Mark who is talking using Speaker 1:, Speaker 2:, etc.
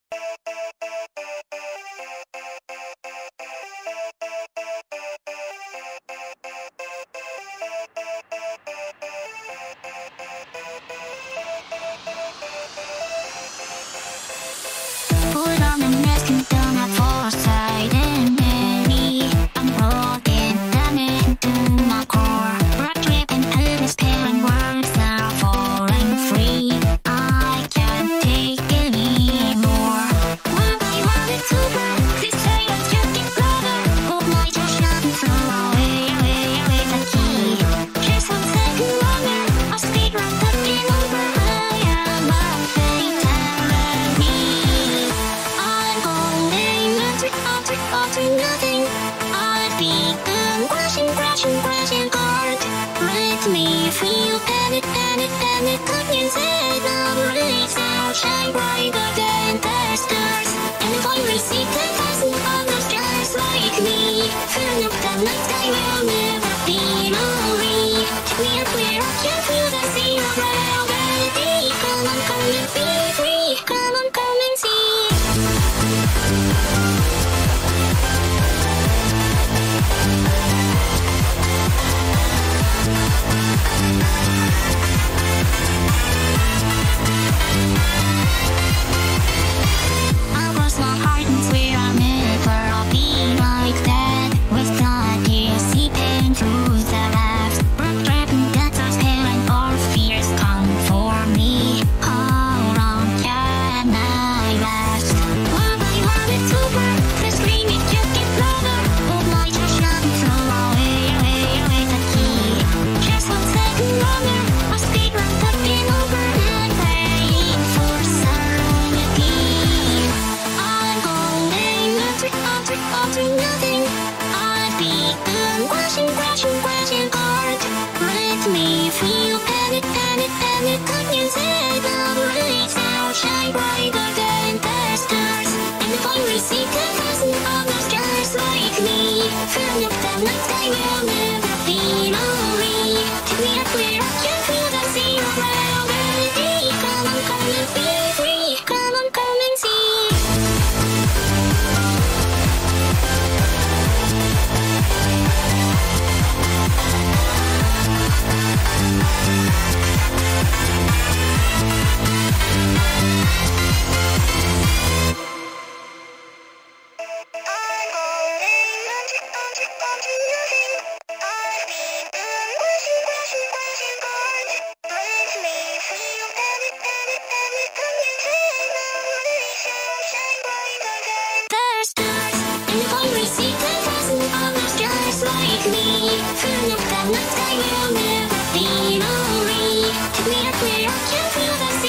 Speaker 1: Shine brighter than the stars. And if I receive 10,000 other stars like me, fill up the night sky will never be lonely. Take me up where I can feel the sea of gravity. Come on, come and be free. Come on, come and see. Shine brighter than the stars. And if I receive 10,000 other stars like me, fill up the night sky will never be lonely. Take me up where I can feel the sea of gravity. Come on, come and be free. Come on, come and see. Fill up the night sky will never be lonely. Take me up where I can feel the sea.